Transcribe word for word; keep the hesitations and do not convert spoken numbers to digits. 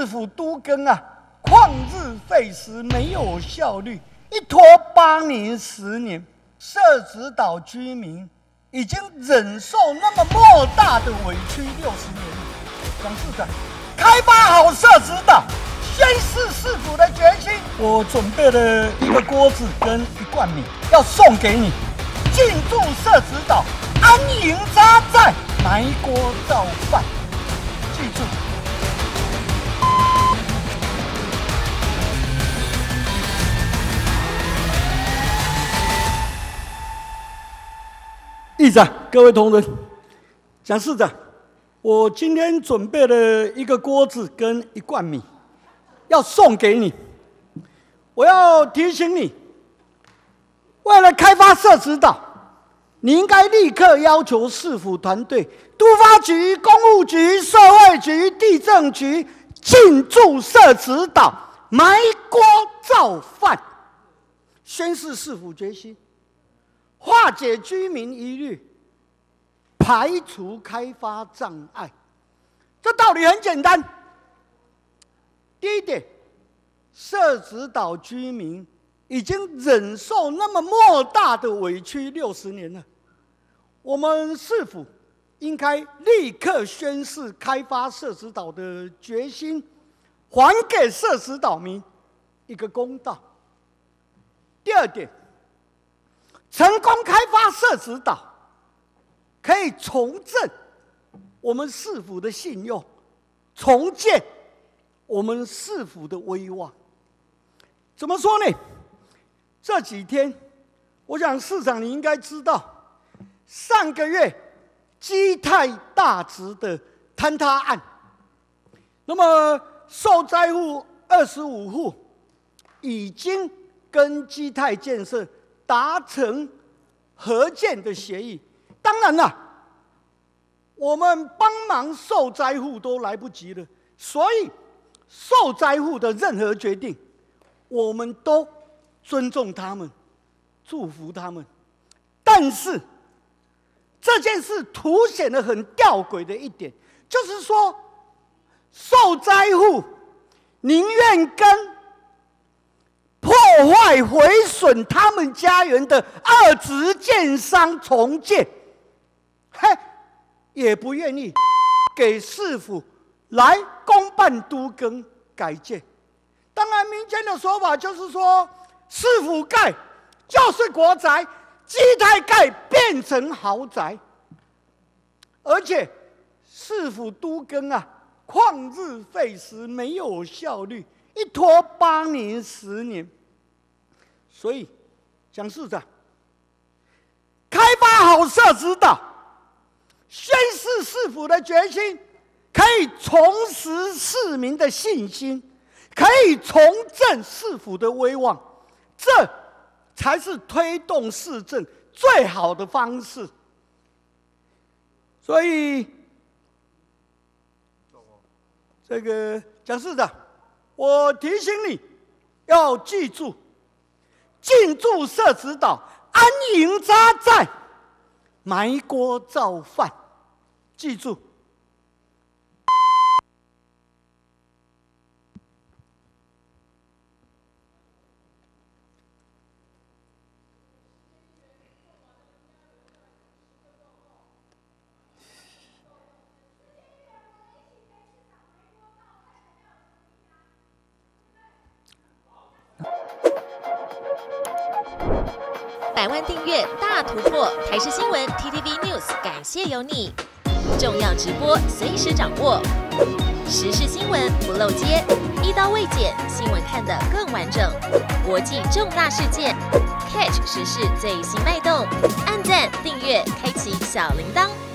市府都更啊，旷日费时，没有效率，一拖八年十年，社子岛居民已经忍受那么莫大的委屈六十年了。蒋市长，开发好社子岛，宣示市府的决心。我准备了一个锅子跟一罐米，要送给你。进驻社子岛，安营扎寨，埋锅造饭。记住。议长，各位同仁，蒋市长，我今天准备了一个锅子跟一罐米，要送给你。我要提醒你，为了开发社子岛，你应该立刻要求市府团队、都发局、公务局、社会局、地政局进驻社子岛，埋锅造饭，宣示市府决心。化解居民疑虑，排除开发障碍，这道理很简单。第一点，社子岛居民已经忍受那么莫大的委屈六十年了，我们市府应该立刻宣示开发社子岛的决心，还给社子岛民一个公道。第二点，成功开发社子岛，可以重振我们市府的信用，重建我们市府的威望。怎么说呢？这几天，我想市长你应该知道，上个月基泰大直的坍塌案，那么受灾户二十五户已经跟基泰建设达成合建的协议。当然了，我们帮忙受灾户都来不及了，所以受灾户的任何决定，我们都尊重他们，祝福他们。但是这件事凸显了很吊诡的一点，就是说，受灾户宁愿跟破坏毁损他们家园的二质建商重建，嘿，也不愿意给市府来公办都更改建。当然，民间的说法就是说，市府盖就是国宅，基泰盖变成豪宅，而且市府都更啊，旷日费时，没有效率，一拖八年十年。所以，蒋市长，开发好社子岛，宣示市府的决心，可以重拾市民的信心，可以重振市府的威望，这才是推动市政最好的方式。所以，这个蒋市长，我提醒你，要记住。进驻社子岛，安营扎寨，埋锅造饭。记住， 百万订阅大突破，台视新闻 T T V News 感谢有你，重要直播随时掌握，时事新闻不漏接，一刀未剪，新闻看得更完整。国际重大事件 ，catch 时事最新脉动，按赞订阅，开启小铃铛。